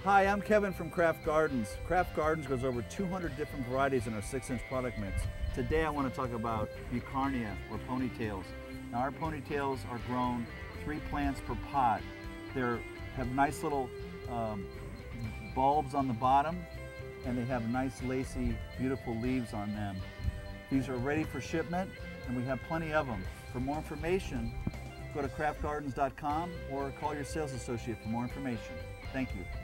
Hi, I'm Kevin from Craft Gardens. Craft Gardens grows over 200 different varieties in our 6-inch product mix. Today I want to talk about Beaucarnea, or ponytails. Now our ponytails are grown 3 plants per pot. They have nice little bulbs on the bottom, and they have nice lacy, beautiful leaves on them. These are ready for shipment, and we have plenty of them. For more information, go to craftgardens.com or call your sales associate for more information. Thank you.